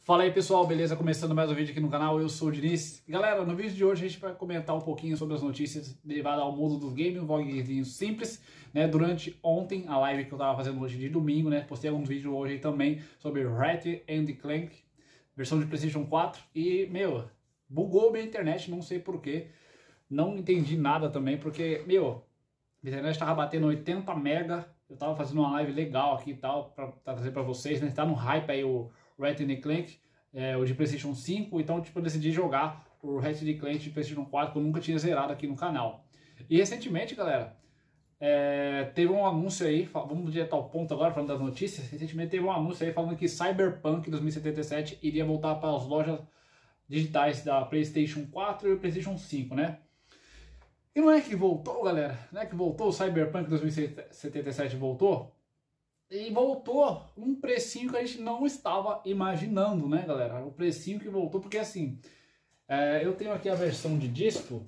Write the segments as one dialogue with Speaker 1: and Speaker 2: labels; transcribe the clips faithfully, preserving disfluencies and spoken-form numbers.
Speaker 1: Fala aí pessoal, beleza? Começando mais um vídeo aqui no canal, eu sou o Diniz. Galera, no vídeo de hoje a gente vai comentar um pouquinho sobre as notícias derivadas ao mundo dos games, um vlogzinho simples, né? Durante ontem, a live que eu tava fazendo hoje de domingo, né? Postei alguns vídeos hoje aí também sobre Ratchet and Clank, versão de PlayStation quatro. E, meu, bugou minha internet, não sei porquê. Não entendi nada também, porque, meu, a internet tava batendo oitenta mega. Eu tava fazendo uma live legal aqui e tal, pra trazer pra vocês, né? Tá no hype aí o Ratchet and Clank, é, o de PlayStation cinco, então tipo, eu decidi jogar o Ratchet and Clank de PlayStation quatro, que eu nunca tinha zerado aqui no canal. E recentemente, galera, é, teve um anúncio aí, vamos direto ao ponto agora, falando das notícias. Recentemente teve um anúncio aí falando que Cyberpunk dois mil e setenta e sete iria voltar para as lojas digitais da PlayStation quatro e PlayStation cinco, né? E não é que voltou, galera, não é que voltou, o Cyberpunk dois mil e setenta e sete voltou? E voltou um precinho que a gente não estava imaginando, né, galera? O precinho que voltou, porque assim, é, eu tenho aqui a versão de disco.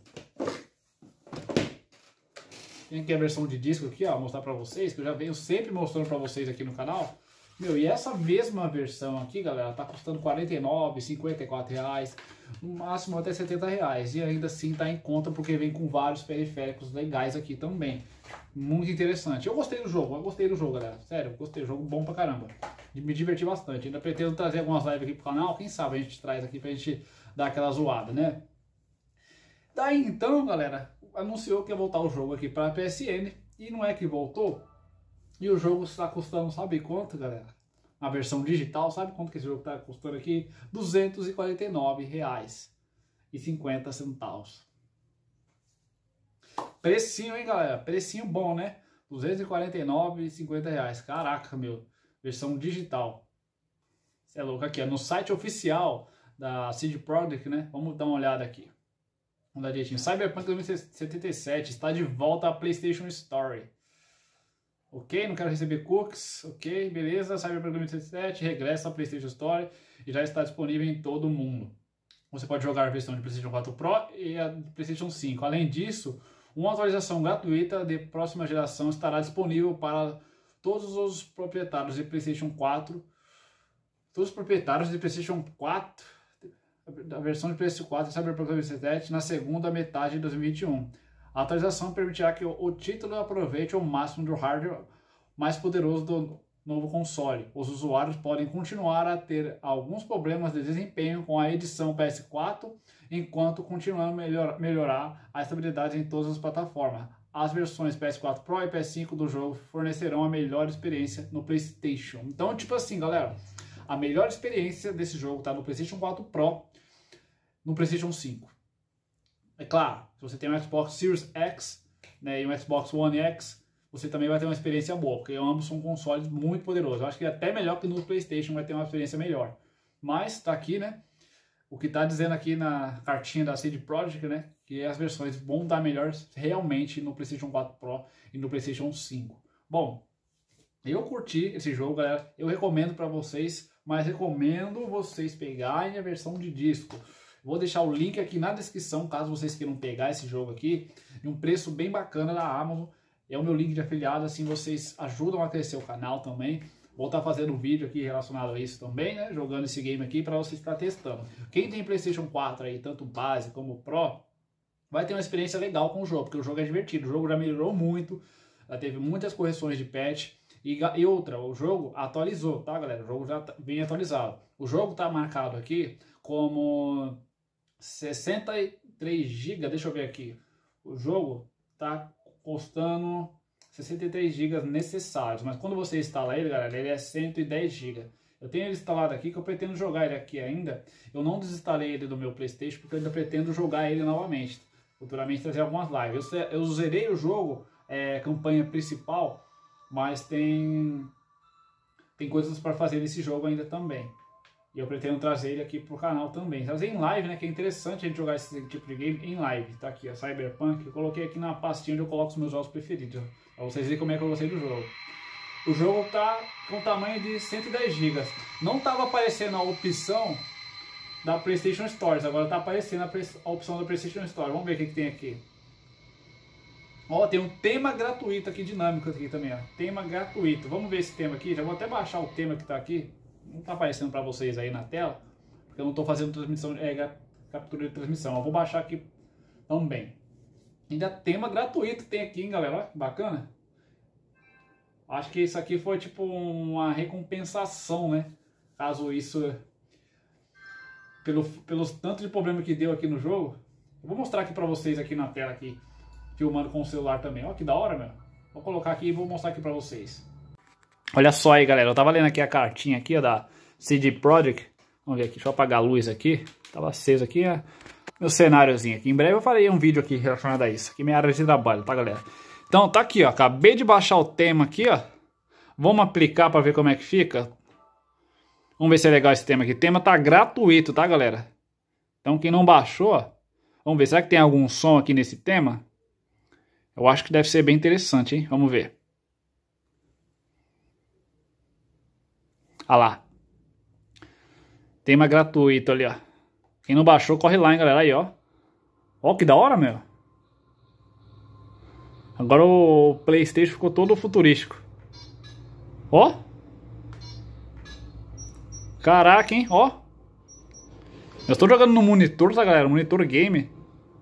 Speaker 1: Tem aqui a versão de disco aqui, ó, mostrar pra vocês, que eu já venho sempre mostrando pra vocês aqui no canal. Meu, e essa mesma versão aqui, galera, tá custando quarenta e nove reais, cinquenta e quatro reais, no máximo até setenta reais. E ainda assim tá em conta, porque vem com vários periféricos legais aqui também. Muito interessante. Eu gostei do jogo, eu gostei do jogo, galera. Sério, eu gostei do jogo, bom pra caramba. Me diverti bastante. Ainda pretendo trazer algumas lives aqui pro canal. Quem sabe a gente traz aqui pra gente dar aquela zoada, né? Daí então, galera, anunciou que ia voltar o jogo aqui pra P S N. E não é que voltou. E o jogo está custando, sabe quanto, galera? A versão digital, sabe quanto que esse jogo está custando aqui? duzentos e quarenta e nove reais e cinquenta centavos. Precinho, hein, galera? Precinho bom, né? duzentos e quarenta e nove reais e cinquenta centavos. Caraca, meu. Versão digital. Você é louco aqui, ó. No site oficial da C D Projekt, né? Vamos dar uma olhada aqui. Vamos dar direitinho. Cyberpunk dois mil e setenta e sete está de volta à PlayStation Store. Ok, não quero receber cookies. Ok, beleza. Cyberpunk dois mil e setenta e sete regressa à PlayStation Store e já está disponível em todo o mundo. Você pode jogar a versão de PlayStation quatro Pro e a de PlayStation cinco. Além disso, uma atualização gratuita de próxima geração estará disponível para todos os proprietários de PlayStation quatro. Todos os proprietários de PlayStation quatro, da versão de P S quatro Cyberpunk dois mil e setenta e sete na segunda metade de dois mil e vinte e um. A atualização permitirá que o título aproveite ao máximo do hardware mais poderoso do novo console. Os usuários podem continuar a ter alguns problemas de desempenho com a edição P S quatro, enquanto continuam a melhor, melhorar a estabilidade em todas as plataformas. As versões P S quatro Pro e P S cinco do jogo fornecerão a melhor experiência no PlayStation. Então, tipo assim, galera, a melhor experiência desse jogo está no PlayStation quatro Pro, no PlayStation cinco. É claro, se você tem um Xbox Series X, né, e um Xbox One X, você também vai ter uma experiência boa, porque ambos são consoles muito poderosos. Eu acho que até melhor que no PlayStation vai ter uma experiência melhor. Mas tá aqui, né, o que tá dizendo aqui na cartinha da C D Projekt, né, que as versões vão dar melhor realmente no PlayStation quatro Pro e no PlayStation cinco. Bom, eu curti esse jogo, galera. Eu recomendo para vocês, mas recomendo vocês pegarem a versão de disco. Vou deixar o link aqui na descrição, caso vocês queiram pegar esse jogo aqui, de um preço bem bacana da Amazon. É o meu link de afiliado, assim vocês ajudam a crescer o canal também. Vou estar fazendo um vídeo aqui relacionado a isso também, né? Jogando esse game aqui para vocês estar testando. Quem tem PlayStation quatro aí, tanto base como Pro, vai ter uma experiência legal com o jogo, porque o jogo é divertido. O jogo já melhorou muito, já teve muitas correções de patch. E, e outra, o jogo atualizou, tá, galera? O jogo já tá bem atualizado. O jogo tá marcado aqui como sessenta e três gigas, deixa eu ver aqui. O jogo tá custando sessenta e três gigas necessários, mas quando você instala ele, galera, ele é cento e dez gigas. Eu tenho ele instalado aqui, que eu pretendo jogar ele aqui ainda. Eu não desinstalei ele do meu PlayStation, porque eu ainda pretendo jogar ele novamente. Futuramente trazer algumas lives. Eu, eu zerei o jogo, é, campanha principal, mas tem, tem coisas para fazer nesse jogo ainda também. E eu pretendo trazer ele aqui pro canal também. Trazer em live, né? Que é interessante a gente jogar esse tipo de game em live. Tá aqui, ó, Cyberpunk. Eu coloquei aqui na pastinha onde eu coloco os meus jogos preferidos. Pra vocês verem como é que eu gostei do jogo. O jogo tá com tamanho de cento e dez gigas. Não tava aparecendo a opção da PlayStation Store. Agora tá aparecendo a, a opção da PlayStation Store. Vamos ver o que, que tem aqui. Ó, tem um tema gratuito aqui, dinâmico aqui também, ó. Tema gratuito. Vamos ver esse tema aqui. Já vou até baixar o tema que tá aqui. Não tá aparecendo para vocês aí na tela, porque eu não estou fazendo transmissão, é, captura de transmissão. Eu vou baixar aqui também. Ainda tema gratuito tem aqui, hein, galera? Olha que bacana. Acho que isso aqui foi tipo uma recompensação, né? Caso isso, pelo, pelos tantos de problema que deu aqui no jogo. Eu vou mostrar aqui pra vocês aqui na tela, aqui, filmando com o celular também. Olha que da hora, meu. Vou colocar aqui e vou mostrar aqui pra vocês. Olha só aí, galera. Eu tava lendo aqui a cartinha aqui, ó, da C D Projekt. Vamos ver aqui, deixa eu apagar a luz aqui. Tava aceso aqui, ó, meu cenáriozinho aqui. Em breve eu farei um vídeo aqui relacionado a isso. Aqui minha área de trabalho, tá, galera? Então, tá aqui, ó. Acabei de baixar o tema aqui, ó. Vamos aplicar pra ver como é que fica. Vamos ver se é legal esse tema aqui. O tema tá gratuito, tá, galera? Então, quem não baixou, ó, vamos ver. Será que tem algum som aqui nesse tema? Eu acho que deve ser bem interessante, hein? Vamos ver. Olha lá. Tema gratuito ali, ó. Quem não baixou, corre lá, hein, galera. Aí, ó. Ó, que da hora, meu. Agora o PlayStation ficou todo futurístico. Ó. Caraca, hein? Ó. Eu estou jogando no monitor, tá, galera? Monitor game.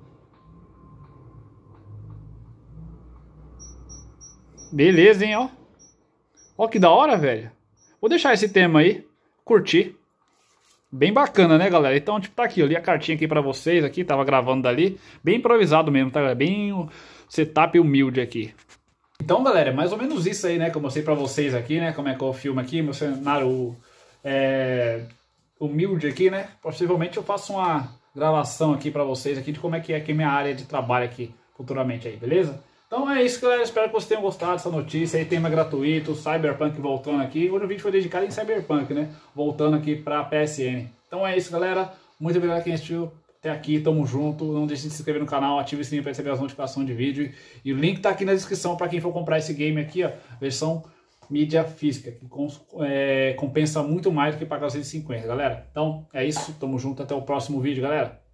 Speaker 1: Beleza, hein, ó. Ó, que da hora, velho. Vou deixar esse tema aí. Curti. Bem bacana, né, galera? Então, tipo, tá aqui. Eu li a cartinha aqui pra vocês aqui. Tava gravando dali. Bem improvisado mesmo, tá, galera? Bem setup humilde aqui. Então, galera, é mais ou menos isso aí, né? Que eu mostrei pra vocês aqui, né? Como é que é o filme aqui. Meu cenário é, humilde aqui, né? Possivelmente eu faço uma gravação aqui pra vocês aqui de como é que é aqui minha área de trabalho aqui futuramente aí, beleza? Então é isso, galera. Espero que vocês tenham gostado dessa notícia aí. Tema gratuito, Cyberpunk voltando aqui. Hoje o vídeo foi dedicado em Cyberpunk, né? Voltando aqui pra P S N. Então é isso, galera. Muito obrigado a quem assistiu até aqui. Tamo junto. Não deixe de se inscrever no canal. Ative o sininho para receber as notificações de vídeo. E o link tá aqui na descrição para quem for comprar esse game aqui, ó. Versão mídia física. Que é, compensa muito mais do que pagar os cento e cinquenta, galera. Então é isso. Tamo junto. Até o próximo vídeo, galera.